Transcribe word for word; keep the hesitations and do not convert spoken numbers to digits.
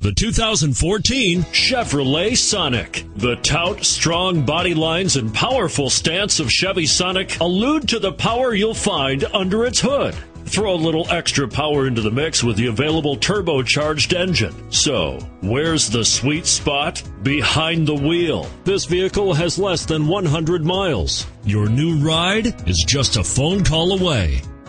The two thousand fourteen Chevrolet Sonic. The tout, strong body lines, and powerful stance of Chevy Sonic allude to the power you'll find under its hood. Throw a little extra power into the mix with the available turbocharged engine. So, where's the sweet spot? Behind the wheel. This vehicle has less than one hundred miles. Your new ride is just a phone call away.